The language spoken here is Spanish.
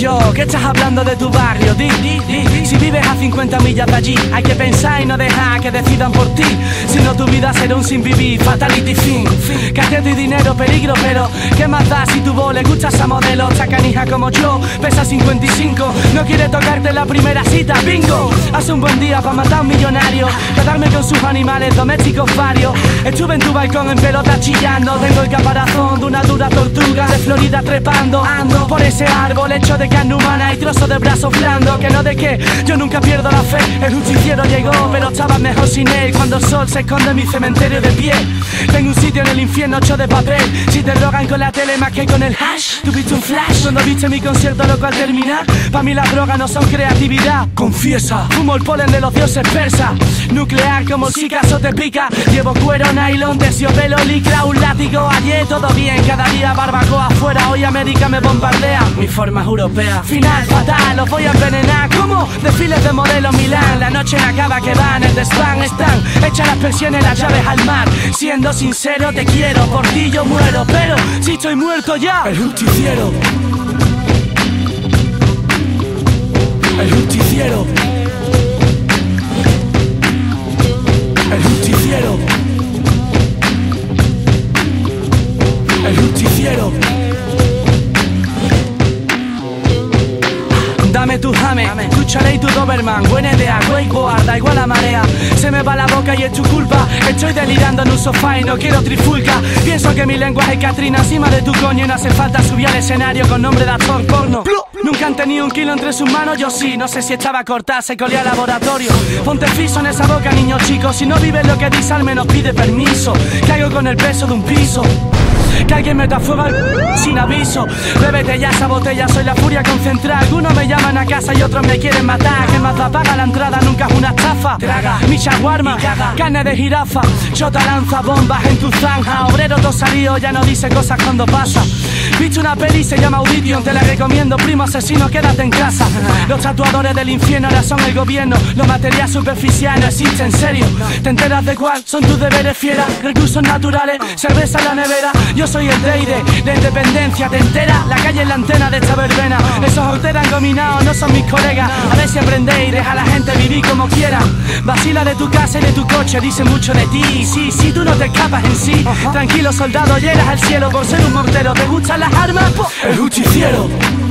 yo, ¿qué estás hablando de tu barrio? Di, si vives a 50 millas de allí, hay que pensar y no dejar que decidan por ti. Si no, tu vida será un sin vivir, fatality fin. Cateto y dinero, peligro, pero ¿qué más da si tu voz le gusta a esa modelo? Esta canija como yo, pesa 55, no quiere tocarte en la primera cita, bingo. Hace un buen día para matar a un millonario, quedarme con sus animales domésticos varios. Estuve en tu balcón en pelota chillando, tengo el caparazón de una dura tortuga de Florida trepando. Ando por ese árbol hecho de carne humana y trozos de brazos blandos. Que no de qué, yo nunca pierdo la fe. El justiciero llegó, pero estaba mejor sin él. Cuando el sol se esconde en mi cementerio de pie, tengo un sitio en el infierno hecho de papel. Si te drogan con la tele más que con el hash, tú viste un flash cuando viste mi concierto loco al terminar. Pa' mí las drogas no son creatividad, confiesa. Fumo el polen de los dioses persa, nuclear como si caso te pica. Llevo cuero, nylon, terciopelo, licra, un látigo. Ayer todo bien, cada día barbacoa afuera. Hoy América me bombardea, mi forma es europea. Final fatal, los voy a envenenar. ¿Cómo? Desfiles de modelo Milán. La noche en acaba que van, el desván están. Echa las persianas y las llaves al mar. Siendo sincero te quiero, por ti yo muero. Pero si estoy muerto ya, el justiciero. El justiciero. El justiciero. El justiciero. Dame tu jame, tu chalet y tu Doberman. Buena idea, wakeboard, da igual la marea. Se me va la boca y es tu culpa. Estoy delirando en un sofá y no quiero trifulca. Pienso que mi lenguaje es Catrina encima de tu coño y no hace falta subir al escenario con nombre de actor porno. Nunca han tenido un kilo entre sus manos, yo sí. No sé si estaba cortada, se colía al laboratorio. Ponte friso en esa boca, niño chico. Si no vives lo que dices, al menos pide permiso. Caigo con el peso de un piso. Que alguien meta fuego sin aviso. Bébete ya esa botella, soy la furia concentrada. Algunos me llaman a casa y otros me quieren matar. Que más da paga la entrada, nunca es una estafa. Traga mi shawarma, carne de jirafa. Chota lanza bombas en tu zanja. Obrero todo salido, ya no dice cosas cuando pasa. Viste una peli, se llama Audition, te la recomiendo, primo asesino, quédate en casa. Los tatuadores del infierno ahora son el gobierno. Lo material superficial no existe, en serio. ¿Te enteras de cuál son tus deberes, fiera? Recursos naturales, cerveza en la nevera. Yo soy el rey de la independencia, ¿te enteras? La calle es la antena de esta verbena. Esos alteran gominados no son mis colegas. A ver si aprendéis, deja a la gente vivir como quiera. Vacila de tu casa y de tu coche, dice mucho de ti. Sí, tú no te escapas en sí. Tranquilo soldado, llegas al cielo por ser un mortero. ¿Te gustan las armas? El justiciero.